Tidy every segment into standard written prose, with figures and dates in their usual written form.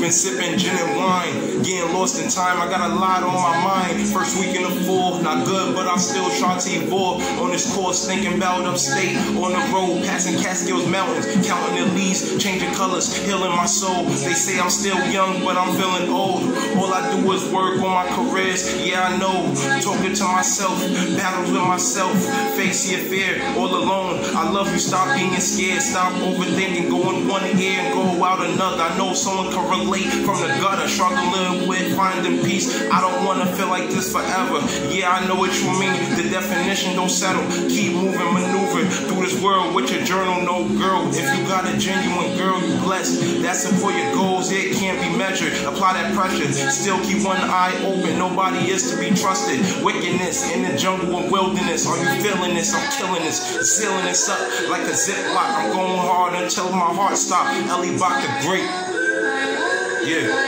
been sipping gin and wine, getting lost in time. I got a lot on my mind. First week in the fall, not good, but I'm still trying to evolve. On this course, thinking about upstate, on the road, passing Catskills Mountains, counting the leaves, changing colors, healing my soul. They say I'm still young, but I'm feeling old. All I do is work on my careers. Yeah, I know. Talking to myself, battles with myself, face your fear, all alone. I love you, stop being scared, stop overthinking, go in one ear and go out another. I know someone can relate from the gutter, struggling with finding peace. I don't want to feel like this forever. Yeah, I know what you mean, the definition don't settle. Keep moving, maneuvering through this world with your journal, no girl. If you got a genuine girl, you blessed. That's it for your goals, it can't be measured. Apply that pressure, still keep one eye open. Nobody is to be trusted. Wickedness in the jungle and wilderness. Are you feeling this? I'm killing this, sealing this up like a ziplock. I'm going hard until my heart stops. Ellie Bach the Great. Yeah.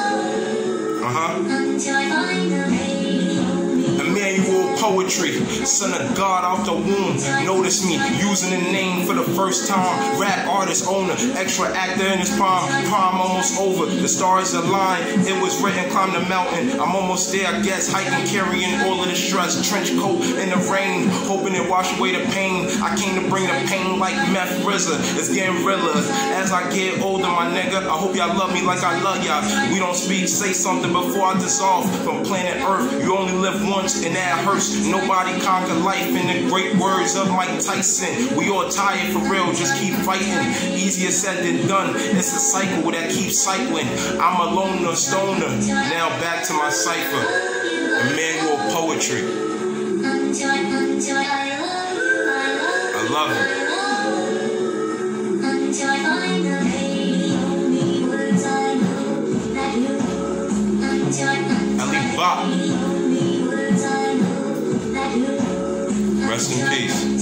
Emmanuel Poetry, son of God out the womb. Notice me using the name for the first time. Rap artist, owner, extra actor in his prime. Prime almost over, the stars align. It was written, climb the mountain. I'm almost there, I guess. Hiking, carrying all of the stress. Trench coat in the rain, hoping it wash away the pain. I came to bring the pain like meth RZA. It's getting realer as I get older, my nigga. I hope y'all love me like I love y'all. We don't speak, say something before I dissolve from planet Earth. You only live once and that hurts. Nobody conquer life in the great words of Mike Tyson. We all tired for real, just keep fighting. Easier said than done. It's a cycle that keeps cycling. I'm a loner, stoner. Now back to my cipher. Emmanuel Poetry. I love it. Ellie Bach. Rest in peace.